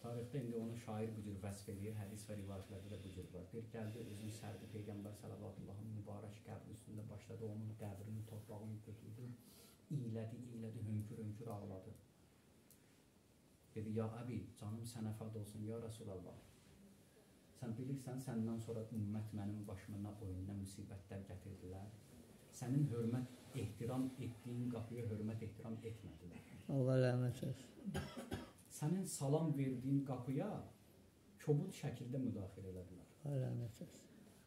Tarixdə indi onu şair bu cür vəsf edir, hədis və rivayətlərdə də bu cür var. Bir gəldi, özünü sərdi Peyğəmbər sallallahu mübarək qəbri üstündə başladı, onun qəbrinin torpağını götürdü, iylədi, hönkür ağladı. Dedi, ya əbi, canım sənə fəd olsun, ya Rasulallah. Sən bilirsən, səndən sonra ümmət mənim başıma nə oyun, nə müsibətlər gətirdilər. Sənin hörmət, ehtiram etdiyin qapıya hörmət, ehtiram etmədilər. Allah rəhmət etsin. Sənin salam verdiyin qapıya kobud şəkildə müdaxilə elədilər. Allah rəhmət etsin.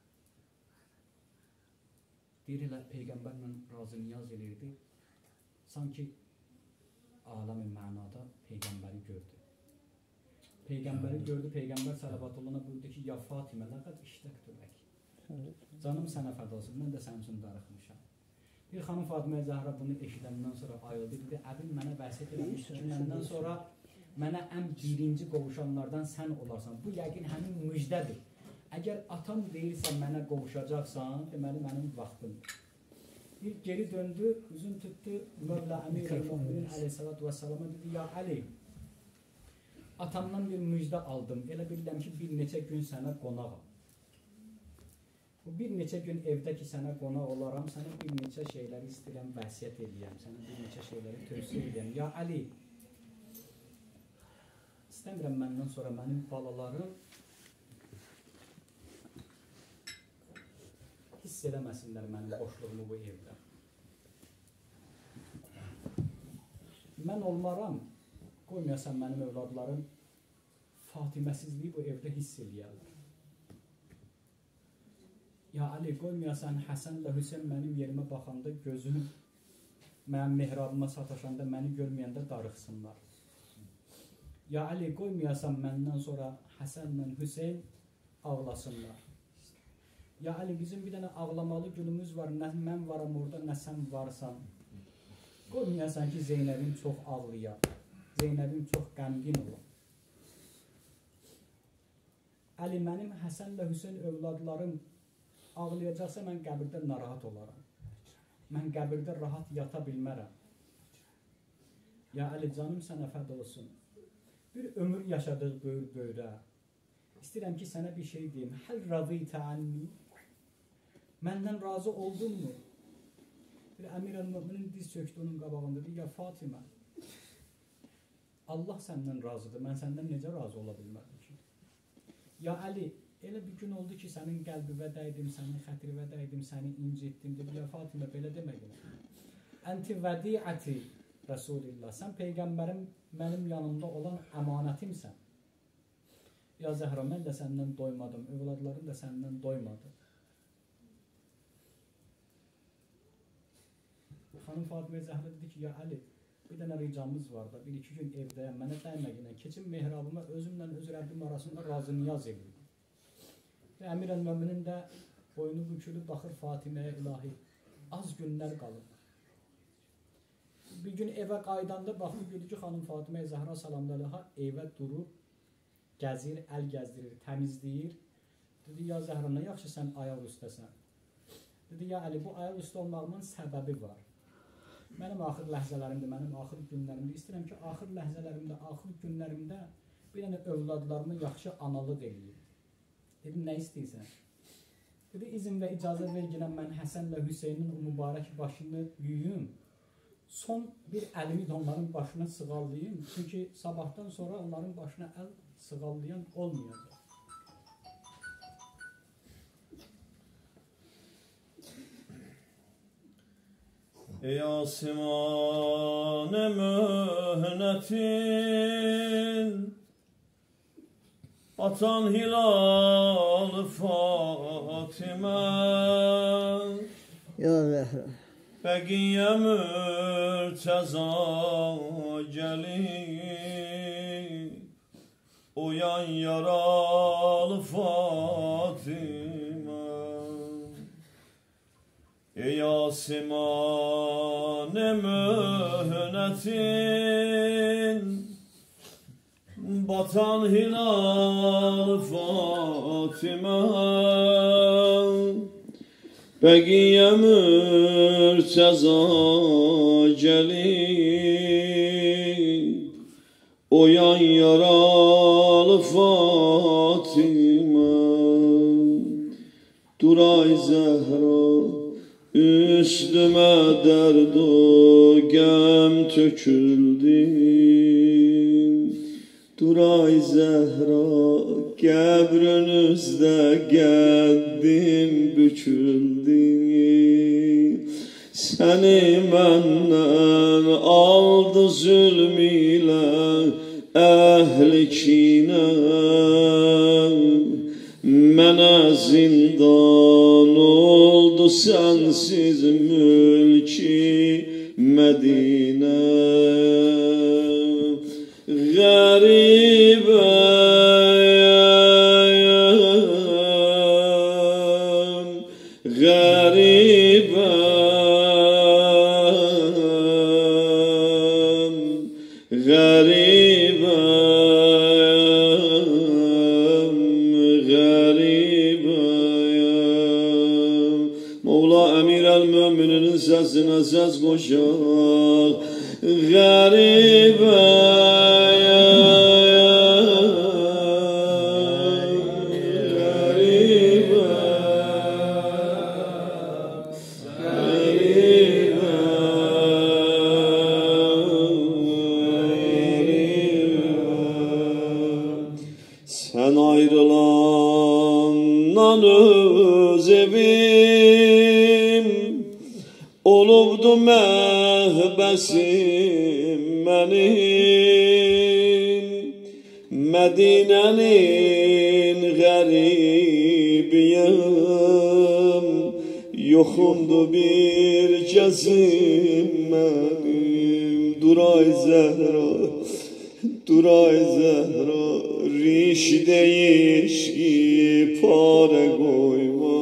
Deyirlər, Peyğəmbərlə razı niyaz edirdi. Sanki aləmi mənada Peyğəmbəri gördü. Peyğəmbəri gördü, Peyğəmbər sələvatullahına buyurdu ki, ya Fatimə, ləqəd iştəqtülək. Canım sənə fəd olsun, mən də sənin üçün darıxmışam. Bir xanım Fatimə Zəhra bunu eşidəndən sonra ayıldı, dedi, əbim mənə vəsiyyət eləmiş ki, məndən sonra mənə ən birinci qovuşanlardan sən olarsan. Bu yəqin həmin müjdədir. Əgər atam deyirsə mənə qovuşacaqsan, deməli mənim vaxtımdır. Bir geri döndü, üzün tutdu, Mövla Əmir-i-Müminin aleyhissalatu vesselama dedi, ya Əli, atamdan bir müjdə aldım, elə bilirəm ki, bir neçə gün sənə qonağam. Bu bir neçə gün evdə ki, sənə qonaq olaram, sənə bir neçə şeyləri istəyirəm, vəsiyyət edəyəm, sənə bir neçə şeyləri tövsiyə edəyəm. Ya Əli, istəmirəm məndən sonra mənim balalarım hiss eləməsinlər mənim boşluğumu bu evdə. Mən olmaram, qoymayasan mənim övladlarım Fatiməsizliyi bu evdə hiss eləyərlər. Ya Ali, qoymayasan Həsənlə Hüseyin mənim yerimə baxanda gözüm mənim mehrabıma sataşanda məni görməyəndə darıxsınlar. Ya Ali, qoymayasan məndən sonra Həsənlə Hüseyin ağlasınlar. Ya Ali, bizim bir dənə ağlamalı günümüz var, nə mən varam orada, nə sən varsan. Qoymayasan ki, Zeynəbim çox ağlayar, Zeynəbim çox qəmgin olur. Əli, mənim Həsənlə Hüseyin övladlarım ağlayacaqsa mən qəbirdə narahat olaram. Mən qəbirdə rahat yata bilmərəm. Ya Əli, canım sənə fəd olsun. Bir ömür yaşadıq böyür-böyrə. İstəyirəm ki, sənə bir şey deyim. Həl razıytə anni. Məndən razı oldunmu? Bir Əmir-i-Müminin diz çöktü onun qabağında. Dedi, ya Fatimə, Allah səndən razıdır. Mən səndən necə razı ola bilmədim ki? Ya Əli, elə bir gün oldu ki, sənin qəlbivə dəydim, sənin xətirivə dəydim, səni incitdim. Dedi, ya Fatimə, belə demədin. Ənti vədiəti Rəsulillah. Sən Peyğəmbərim mənim yanımda olan əmanətimsən. Ya Zəhra, mən də səndən doymadım, övladlarım da səndən doymadı. Xanım Fatimə Zəhra dedi ki, ya Əli, bir dənə ricamız var da, bir-iki gün evdəyəm, mənə dəyməginə, keçin mehrabıma, özümlə öz Rəbbim arasında razı niyaz edim. Və Əmir-i-Müminin də boynu bükülüb baxır Fatiməyə ilahi. Az günlər qalıb. Bir gün evə qaydanda baxıb gördü ki, xanım Fatimə Zəhra salamlalıha evə durub, gəzir, əl gəzdirir, təmizləyir. Dedi, ya Zəhra, nə yaxşı sən ayaq üstəsən. Dedi, ya Əli, bu ayaq üstə olmağımın səbəbi var. Mənim axır ləhzələrimdə, mənim axır günlərimdə, istəyirəm ki, axır ləhzələrimdə, axır günlərimdə bir dənə övladlarımı yaxşı analıq eləyim. Dedim, nə istəyirsən? Dedi, izin və icazə verginəm, mən Həsənlə Hüseynin o mübarək başını yuyum. Son bir əlimi də onların başına sığallayayım. Çünki sabahdan sonra onların başına əl sığallayan olmayacaq. Ey asimane mühnetin, atan hilal Fatime, Ya Zəhra, bəqiyə mürtəza gəlib, oyan yaralı Fatime. Ey asimane mühnetin, batan hilal Fatime, bəqiyə mürtəza gəlib, oyan yaralı Fatıma Duray Zəhra üstüme derd o gəm töküldü Duray Zəhra qəbrünüzdə qəddim büküldü Səni məndən aldı zülm ilə əhli kinə Mənə zindan oldu sensiz mülki Medine Garibem, garibem, garibem, garibem Mola Emir el-Mümininin sesine ses koşar Sen ayrılandan öz evim Olubdu məhbəsim mənim Medine'nin qəribiyim Yoxumdu bir kəsim mənim Duray Zəhra Duray Zəhra Riş değişip pare koyma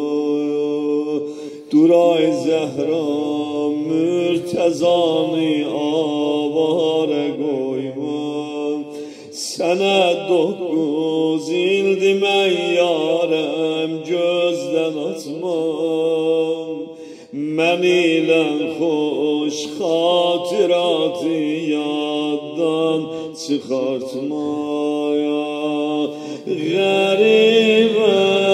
Duray Zəhra mürtezanı avare koyma Sənə 9 ildi mən yarəm gözdən açmam Mən ilə xoş xatiratı yaddan çıxartmaya Garibem